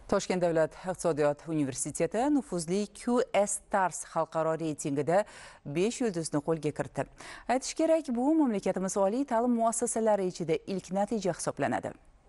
Toshkent davlat iqtisodiyot universiteti nufuzli QS-Stars xalqaro reytingida 5 yulduzni qo'lga kiritdi. Aytish kerak, bu mamlakatimiz oliy ta'lim muassasalari ichida ilk natija hisoblanadi.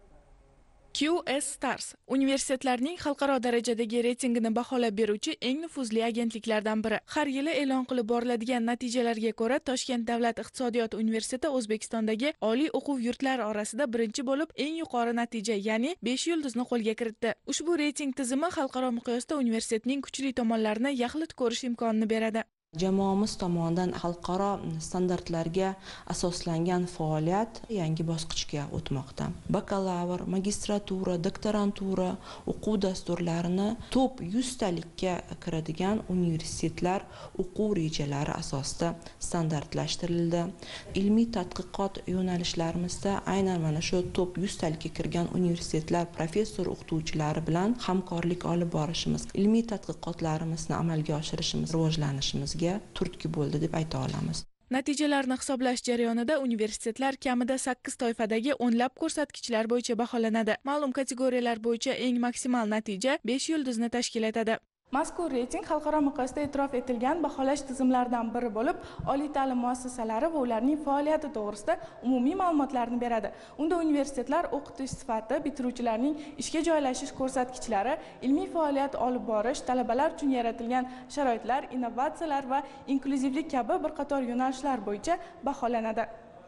QS-Stars universitetlarning xalqaro darajadagi reytingini baholab beruvchi eng nufuzli agentliklardan biri. Har yili e'lon qilib boriladigan natijalarga ko'ra, Toshkent davlat iqtisodiyot universiteti O'zbekistondagi oliy o'quv yurtlari orasida birinchi bo'lib eng yuqori natija, ya'ni 5 yulduzni qo'lga kiritdi. Ushbu reyting tizimi xalqaro miqyosda universitetning kuchli tomonlarini yaxlit ko'rish imkonini beradi. Jamoamiz tomonidan xalqaro standartlarga asoslangan faoliyat yangi bosqichga o'tmoqda. Bakalavr, magistratura, doktorantura o'quv dasturlarini top 100 talikka kiradigan universitetlar o'quv rejalari asosida standartlashtirildi. Ilmiy tadqiqot yo'nalishlarimizda aynan mana shu top 100 talikka kirgan universitetlar professor o'qituvchilari bilan hamkorlik olib borishimiz, ilmiy tadqiqotlarimizni amalga oshirishimiz, rivojlanishimizga turtki bo'ldi deb ayta olamiz. Natijalarni hisoblash jarayonida universitetlar kamida 8 toifadagi o'nlab ko'rsatkichlar bo'yicha baholanadi. Ma'lum kategoriyalar bo'yicha eng maksimal natija 5 yulduzni tashkil etadi. Mazkur reyting xalqaro miqyosda e'tirof etilgan baholash tizimlaridan biri bo'lib, oliy ta'lim muassasalari va ularning faoliyati to'g'risida umumiy ma'lumotlarni beradi. Unda universitetlar o'qitish sifati, bitiruvchilarning ishga joylashish ko'rsatkichlari, ilmiy faoliyat olib borish, talabalar uchun yaratilgan sharoitlar, innovatsiyalar va inkluzivlik kabi bir qator yo'nalishlar bo'yicha baholanadi.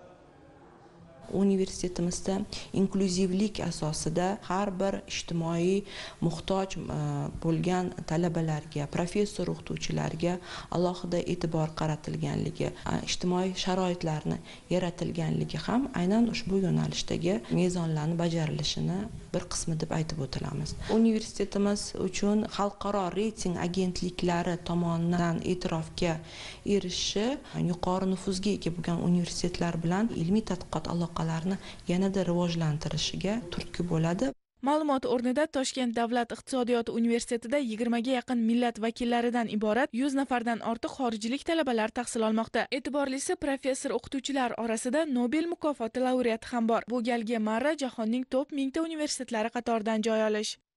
Universitetimizda inkluzivlik asosida har bir ijtimoiy muhtoj bo'lgan talabalarga, professor o'qituvchilarga alohida e'tibor qaratilganligi, ijtimoiy sharoitlarni yaratilganligi ham aynan ushbu yo'nalishdagi mezonlarni bajarilishini bir qismi deb aytib o'tilamiz. Universitetimiz uchun xalqaro reyting agentliklari tomonidan e'tirofga erishishi yuqori nufuzga ega bo'lgan universitetlar bilan ilmiy tadqiqot aloqalarini yanada rivojlantirishiga turtki bo'ladi. Ma'lumot o'rnida Toshkent davlat iqtisodiyot universitetida 20 ga yaqin millat vakillaridan iborat 100 nafardan ortiq xorijlik talabalar tahsil olmoqda. E'tiborlisi, professor o'qituvchilar orasida Nobel mukofoti laureati ham bor. Bu galgi marra jahonning top 1000 ta universitetlari qatoridan joy olish.